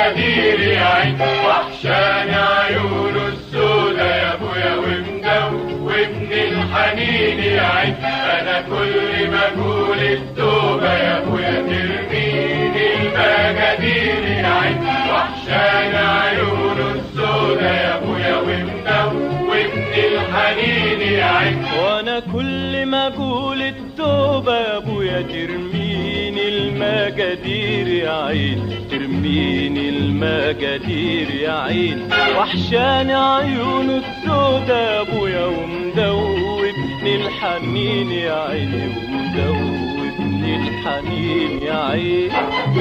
المجادير يا عين، وحشاني عيونه السودا يا ابويا ومدوبني الحنين يا عين. انا كل ما اقول التوبه يا ابويا ترميني المجادير يا عين، وحشاني عيونه السودا يا ابويا ومدوبني الحنين يا عين. وانا كل ما اقول التوبه يا ابويا ترميني المجادير يا عين، ترميني المجادير يا عين. وحشاني عيونه السودا يا ابويا ومدوبني الحنين يا عيني، ومدوبني الحنين يا عين.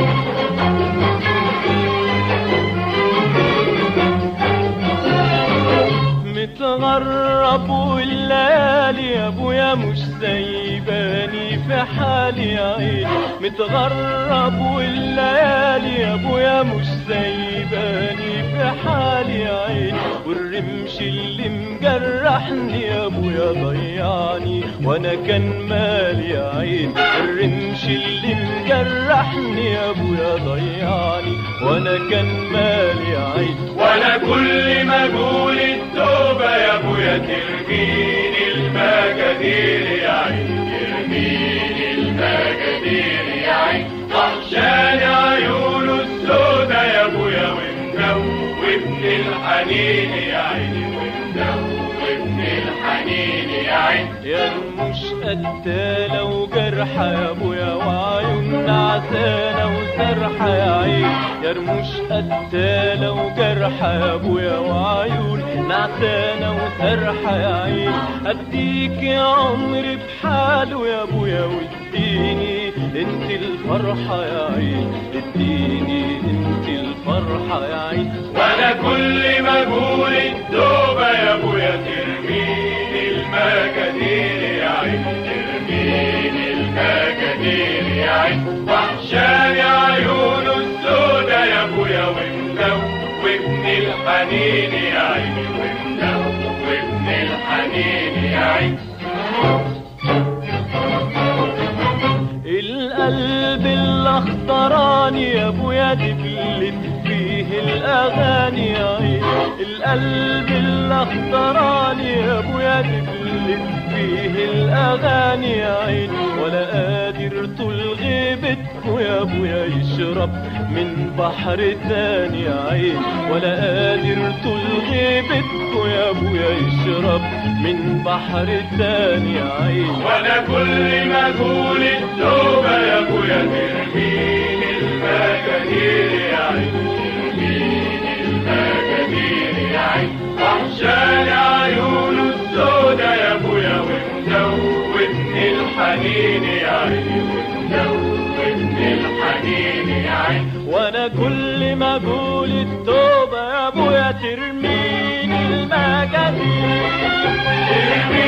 متغرب والليالي يا ابويا مش سايباني في حالي يا عين. متغرب والليالي يا ابويا مش سايباني في حالي يا عين. والرمش اللي مجرحني يا ابويا ضيعني وانا كان مالي يا عين. الرمش اللي مجرحني يا ابويا ضيعني وانا كان مالي يا عين. وانا كل ما اقول التوبه يا ابويا ترميني المجادير يا عين، ترميني المجادير يا عين. وحشاني عيونه السودا يا ابويا ومدوبني الحنين يا عيني، ومدوبني الحنين يا عين. يا رموش قتالة وجرحة يا ابويا وعيون نعسانة وسرحة يا عين. يا رموش قتالة وجرحة يا ابويا وعيون نعسانة وسرحة يا عين. اديك يا عمري بحاله يا ابويا واديني انت الفرحة يا عين، اديني انت الفرحة يا عين. وانا كل ما اقول التوبة يا ابويا ترميني المجادير يا عين، ترميني المجادير يا عين. وحشاني عيونه السودا يا ابويا ومدوبني الحنين يا عين، ومدوبني الحنين يا عين. القلب الاخضراني يا ابويا دبلت فيه الاغاني يا عين. القلب الاخضراني يا ابويا دبلت فيه الاغاني يا عين. ولا قادر طول غيبتكم يا ابويا يشرب من بحر تاني يا عين. ولا قادر طول غيبتكم يا ابويا يشرب من بحر تاني يا عين. وانا كل ما اقول التوبة يا ابويا ترميني المجادير يا عين، ترميني المجادير يا عين. وحشاني عيونه السودا يا ابويا ومدوبني الحنين يا عين، ومدوبني الحنين يا عين. وانا كل ما اقول التوبة يا ابويا ترميني المجادير.